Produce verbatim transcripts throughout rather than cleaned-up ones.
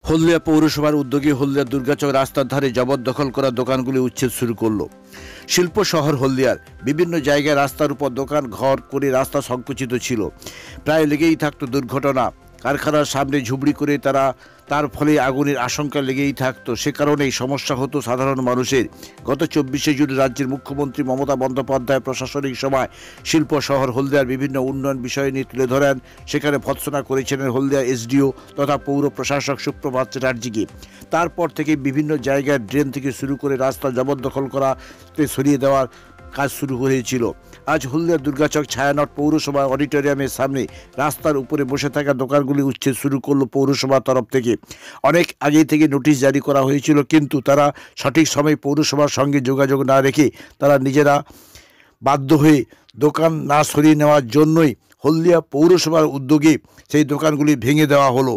হলদিয়া পৌরসভার উদ্যোগে হলদিয়া দুর্গাচক রাস্তার ধারে জবরদখল করা দোকানগুলি উচ্ছেদ শুরু করলো। শিল্প শহর হলদিয়ার বিভিন্ন জায়গায় রাস্তার উপর দোকান ঘর করে রাস্তা সংকুচিত ছিল, প্রায় লেগেই থাকতো দুর্ঘটনা। কারখানার সামনে ঝুবড়ি করে তারা তার ফলে আগুনের আশঙ্কা লেগেই থাকতো, সে কারণেই সমস্যা হতো সাধারণ মানুষের। গত চব্বিশে জুন রাজ্যের মুখ্যমন্ত্রী মমতা বন্দ্যোপাধ্যায় প্রশাসনিক সভায় শিল্প শহর হলদিয়ার বিভিন্ন উন্নয়ন বিষয় নিয়ে তুলে ধরেন। সেখানে ভর্ৎসনা করেছিলেন হলদিয়া এসডিও তথা পৌর প্রশাসক সুপ্রভাত চ্যাটার্জিকে। তারপর থেকে বিভিন্ন জায়গায় ড্রেন থেকে শুরু করে রাস্তা জবরদখল করাতে সরিয়ে দেওয়ার কাজ শুরু হয়েছিল। আজ হলদিয়া দুর্গাচক ছায়ানট পৌরসভা অডিটোরিয়ামের সামনে রাস্তার উপরে বসে থাকা দোকানগুলি উচ্ছেদ শুরু করলো পৌরসভার তরফ থেকে। অনেক আগে থেকে নোটিশ জারি করা হয়েছিল, কিন্তু তারা সঠিক সময়ে পৌরসভার সঙ্গে যোগাযোগ না রেখে তারা নিজেরা বাধ্য হয়ে দোকান না সরিয়ে নেওয়ার জন্যই হলদিয়া পৌরসভার উদ্যোগে সেই দোকানগুলি ভেঙে দেওয়া হলো।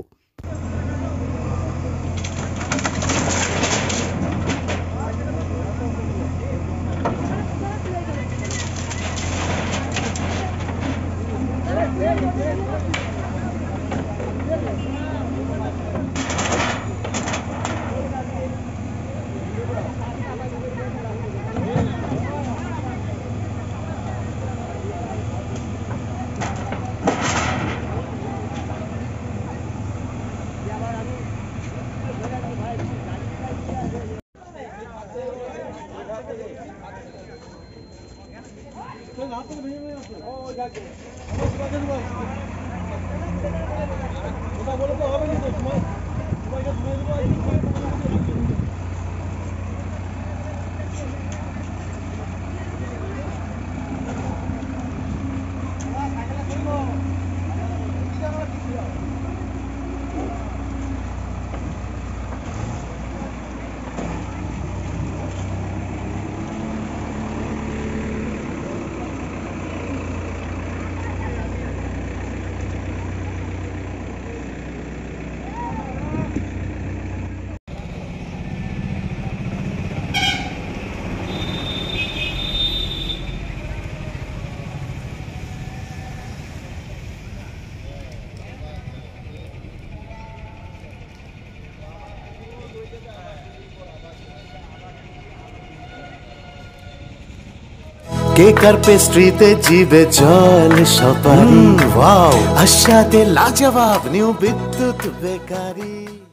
কেক আর পেস্ট্রিতে জিবে জল সপারি, ওয়াও আশাতে লাজবাব নিউ বিদ্যুৎ বেকারি।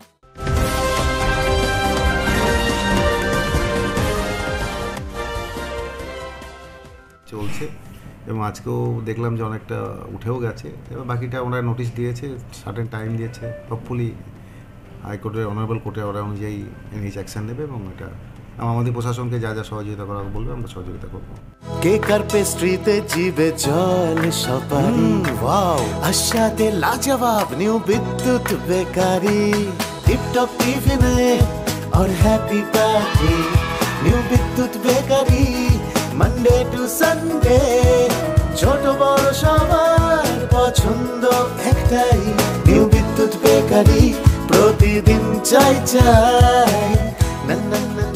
চলছে এবং আজকেও দেখলাম যে অনেকটা উঠেও গেছে, এবার বাকিটা ওনারা নোটিশ দিয়েছে, সার্টেন টাইম দিয়েছে। হোপফুলি হাইকোর্টের অনারেবল কোর্টে ওরা অনুযায়ী এনএইচ অ্যাকশন নেবে এবং এটা আমাদের প্রশাসনকে যা যা সহযোগিতা করা বলবে আমরা সহযোগিতা করবো। কেক আর পেস্ট্রিতে জিবে জল সপারি, ওয়াও আশাতে লাজবাব নিউ বিদ্যুৎ বেকারি। টিপটপ টিফিনে और happy party new Bidyut bakery. Monday to Sunday ছোট বড় সবার পছন্দ একটাই, নিউ বিদ্যুৎ বেকারি। প্রতিদিন চাই চাই না না না।